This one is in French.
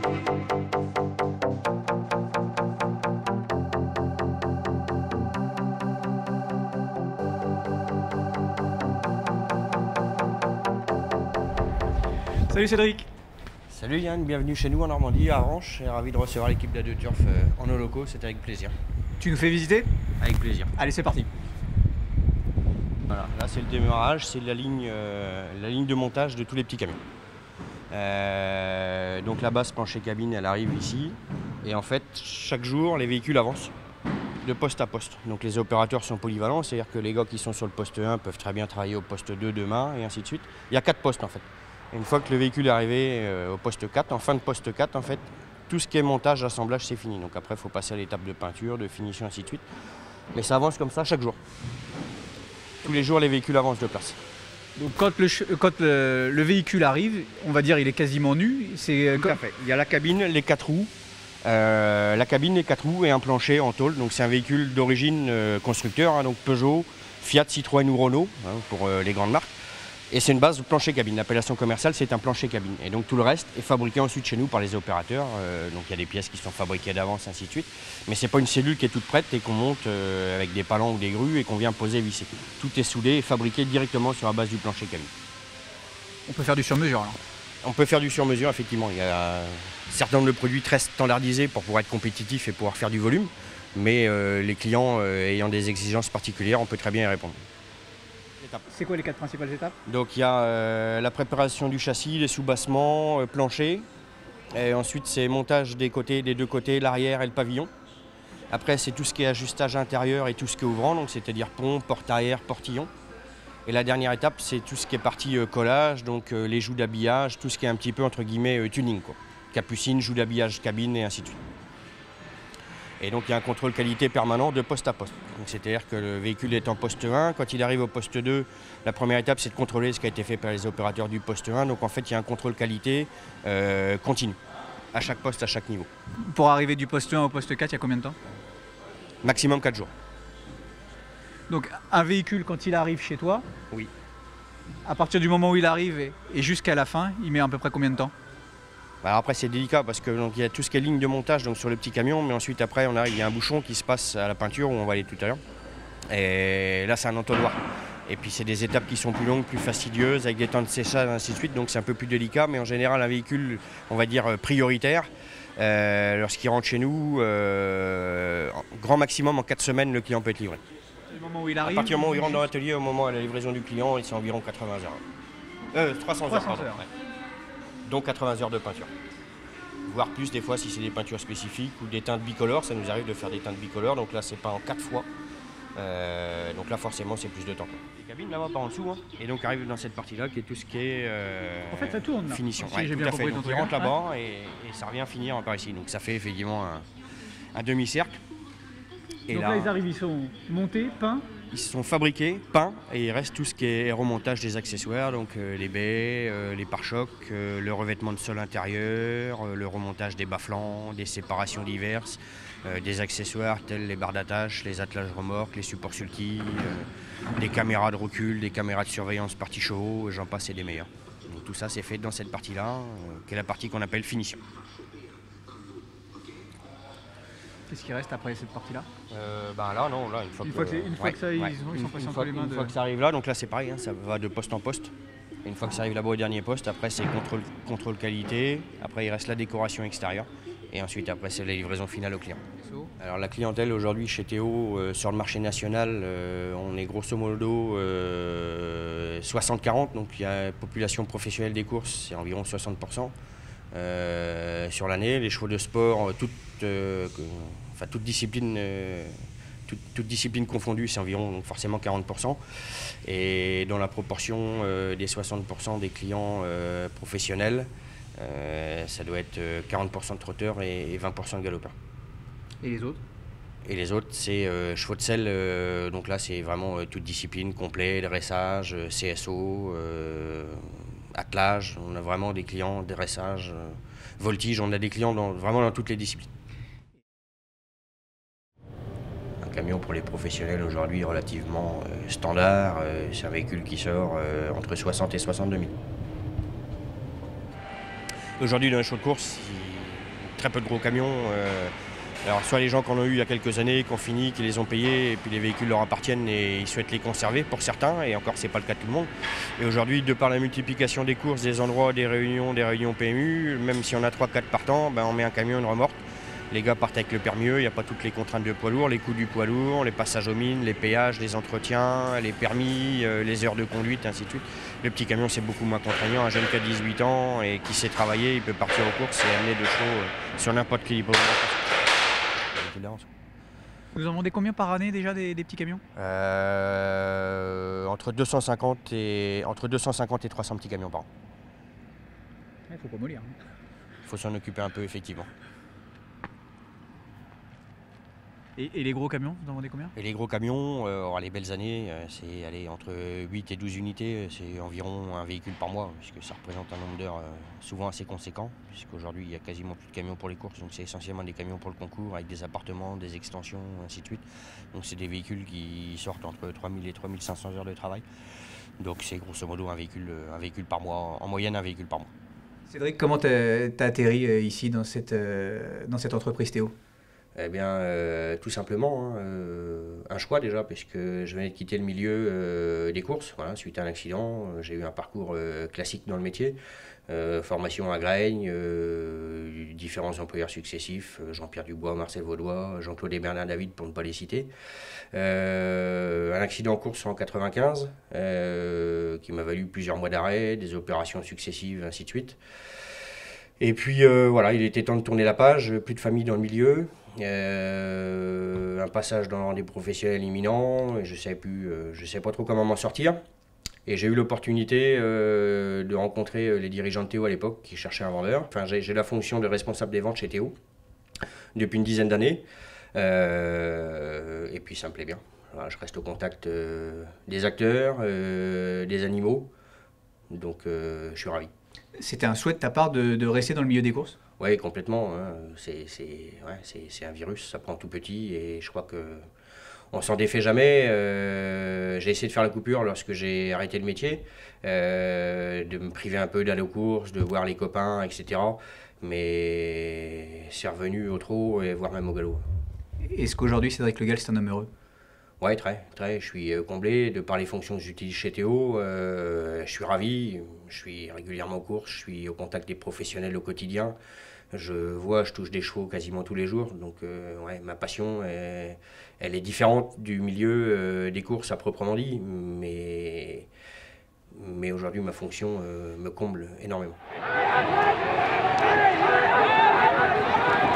Salut Cédric. Salut Yann, bienvenue chez nous en Normandie, à Aranches, et ravi de recevoir l'équipe d'A2 Turf en nos locaux, c'est avec plaisir. Tu nous fais visiter? Avec plaisir. Allez, c'est parti. Voilà, là c'est le démarrage, c'est la ligne de montage de tous les petits camions. Donc la base plancher cabine, elle arrive ici, et en fait chaque jour les véhicules avancent de poste à poste. Donc les opérateurs sont polyvalents, c'est-à-dire que les gars qui sont sur le poste 1 peuvent très bien travailler au poste 2 demain, et ainsi de suite. Il y a 4 postes en fait. Une fois que le véhicule est arrivé au poste 4, en fin de poste 4, en fait, tout ce qui est montage, assemblage, c'est fini. Donc après, il faut passer à l'étape de peinture, de finition, ainsi de suite. Mais ça avance comme ça chaque jour. Tous les jours, les véhicules avancent de place. Donc quand le véhicule arrive, on va dire il est quasiment nu. Tout à fait. Il y a la cabine, les 4 roues. La cabine, les 4 roues et un plancher en tôle. Donc c'est un véhicule d'origine constructeur, hein, donc Peugeot, Fiat, Citroën ou Renault, hein, pour les grandes marques. Et c'est une base de plancher cabine. L'appellation commerciale, c'est un plancher cabine. Et donc tout le reste est fabriqué ensuite chez nous par les opérateurs. Donc il y a des pièces qui sont fabriquées d'avance, ainsi de suite. Mais c'est pas une cellule qui est toute prête et qu'on monte avec des palans ou des grues et qu'on vient poser et visser. Tout est soudé et fabriqué directement sur la base du plancher cabine. On peut faire du sur-mesure alors? On peut faire du sur-mesure, effectivement. Il y a un certain nombre de produits très standardisés pour pouvoir être compétitif et pouvoir faire du volume. Mais les clients ayant des exigences particulières, on peut très bien y répondre. C'est quoi les 4 principales étapes? Donc il y a la préparation du châssis, les soubassements, plancher. Et ensuite c'est montage des côtés, des deux côtés, l'arrière et le pavillon. Après c'est tout ce qui est ajustage intérieur et tout ce qui est ouvrant, donc c'est-à-dire pont, porte arrière, portillon. Et la dernière étape c'est tout ce qui est partie collage, donc les joues d'habillage, tout ce qui est un petit peu entre guillemets tuning, quoi. Capucine, joues d'habillage cabine et ainsi de suite. Et donc il y a un contrôle qualité permanent de poste à poste. C'est-à-dire que le véhicule est en poste 1, quand il arrive au poste 2, la première étape c'est de contrôler ce qui a été fait par les opérateurs du poste 1. Donc en fait il y a un contrôle qualité continu, à chaque poste, à chaque niveau. Pour arriver du poste 1 au poste 4, il y a combien de temps? Maximum 4 jours. Donc un véhicule quand il arrive chez toi, oui. À partir du moment où il arrive et jusqu'à la fin, il met à peu près combien de temps? Alors après c'est délicat parce que donc, il y a tout ce qui est ligne de montage donc sur le petit camion, mais ensuite après il y a un bouchon qui se passe à la peinture où on va aller tout à l'heure. Et là c'est un entonnoir. Et puis c'est des étapes qui sont plus longues, plus fastidieuses, avec des temps de séchage, ainsi de suite, donc c'est un peu plus délicat, mais en général un véhicule, on va dire prioritaire, lorsqu'il rentre chez nous, grand maximum en 4 semaines le client peut être livré. Le moment où il arrive, à partir du moment où il rentre dans l'atelier, au moment de la livraison du client, c'est environ 80 heures. 300 heures, pardon. Ouais. Donc 80 heures de peinture. Voire plus des fois si c'est des peintures spécifiques ou des teintes bicolores, ça nous arrive de faire des teintes bicolores, donc là c'est pas en 4 fois. Donc là forcément c'est plus de temps. Les cabines là-bas pas en dessous, hein. Et donc arrive dans cette partie-là qui est tout ce qui est en fait ça tourne là. Finition. Si Ouais, j'ai tout bien à compris fait. Donc il rentre là-bas et ça revient finir par ici. Donc ça fait effectivement un demi-cercle. Et donc là ils arrivent, ils sont montés, peints. Ils sont fabriqués, peints, et il reste tout ce qui est remontage des accessoires, donc les baies, les pare-chocs, le revêtement de sol intérieur, le remontage des bas-flancs, des séparations diverses, des accessoires tels les barres d'attache, les attelages remorques, les supports sulky, des caméras de recul, des caméras de surveillance partie chevaux, j'en passe et des meilleurs. Donc tout ça c'est fait dans cette partie-là, qui est la partie qu'on appelle finition. Qu'est-ce qui reste après cette partie-là? Là, non, là, une fois que ça, ils sont passés entre les mains. Une fois que ça arrive là, donc là c'est pareil, hein, ça va de poste en poste. Et une fois que ça arrive là-bas au dernier poste, après c'est contrôle qualité, après il reste la décoration extérieure, et ensuite après c'est la livraison finale au client. Alors la clientèle aujourd'hui chez Théo, sur le marché national, on est grosso modo 60-40, donc il y a une population professionnelle des courses, c'est environ 60%. Sur l'année, les chevaux de sport, toute discipline confondue, c'est environ donc forcément 40%. Et dans la proportion des 60% des clients professionnels, ça doit être 40% de trotteurs et 20% de galopeurs. Et les autres? Et les autres, c'est chevaux de selle, donc là c'est vraiment toute discipline, complet, dressage, CSO, attelage, on a vraiment des clients, dressage, voltige, on a des clients vraiment dans toutes les disciplines. Un camion pour les professionnels aujourd'hui est relativement standard, c'est un véhicule qui sort entre 60 et 62 000. Aujourd'hui dans les chevaux de course, très peu de gros camions. Alors soit les gens qui en ont eu il y a quelques années, qui ont fini, qui les ont payés, et puis les véhicules leur appartiennent et ils souhaitent les conserver pour certains, et encore c'est pas le cas de tout le monde. Et aujourd'hui, de par la multiplication des courses, des endroits, des réunions PMU, même si on a 3-4 partants, on met un camion, une remorque. Les gars partent avec le permieux, il n'y a pas toutes les contraintes de poids lourd, les coûts du poids lourd, les passages aux mines, les péages, les entretiens, les permis, les heures de conduite, ainsi de suite. Le petit camion, c'est beaucoup moins contraignant. Un jeune qui a 18 ans et qui sait travailler, il peut partir aux courses et amener de chevaux sur n'importe quel libre. Vous en vendez combien par année déjà des petits camions? Entre 250 et 300 petits camions par an. Il faut pas mollir. Il faut s'en occuper un peu, effectivement. Et les gros camions, vous en vendez combien? Et les gros camions, les belles années, c'est entre 8 et 12 unités, c'est environ un véhicule par mois, puisque ça représente un nombre d'heures souvent assez conséquent, puisqu'aujourd'hui il n'y a quasiment plus de camions pour les courses, donc c'est essentiellement des camions pour le concours, avec des appartements, des extensions, ainsi de suite. Donc c'est des véhicules qui sortent entre 3000 et 3500 heures de travail. Donc c'est grosso modo un véhicule par mois, en moyenne un véhicule par mois. Cédric, comment t'as atterri ici dans cette entreprise Théo? Eh bien, tout simplement, un choix déjà, puisque je venais de quitter le milieu des courses, voilà, suite à un accident. J'ai eu un parcours classique dans le métier, formation à Graignes, différents employeurs successifs, Jean-Pierre Dubois, Marcel Vaudois, Jean-Claude et Bernard David, pour ne pas les citer. Un accident en course en 95, qui m'a valu plusieurs mois d'arrêt, des opérations successives, ainsi de suite. Et puis voilà, il était temps de tourner la page, plus de famille dans le milieu. Un passage dans des professionnels imminent, et je savais pas trop comment m'en sortir. Et j'ai eu l'opportunité de rencontrer les dirigeants de Théo à l'époque qui cherchaient un vendeur. Enfin, j'ai la fonction de responsable des ventes chez Théo depuis une dizaine d'années. Et puis ça me plaît bien. Voilà, je reste au contact des acteurs, des animaux. Donc je suis ravi. C'était un souhait de ta part de rester dans le milieu des courses? Oui, complètement. Hein. C'est un virus, ça prend tout petit et je crois qu'on ne s'en défait jamais. J'ai essayé de faire la coupure lorsque j'ai arrêté le métier, de me priver un peu d'aller aux courses, de voir les copains, etc. Mais c'est revenu au trot et voire même au galop. Est-ce qu'aujourd'hui, Cédric Le Gall, c'est un homme heureux? Oui, très. Je suis comblé de par les fonctions que j'utilise chez Théo. Je suis ravi. Je suis régulièrement aux courses. Je suis au contact des professionnels au quotidien. Je touche des chevaux quasiment tous les jours. Donc, ma passion, elle est différente du milieu des courses à proprement dit. Mais aujourd'hui, ma fonction me comble énormément.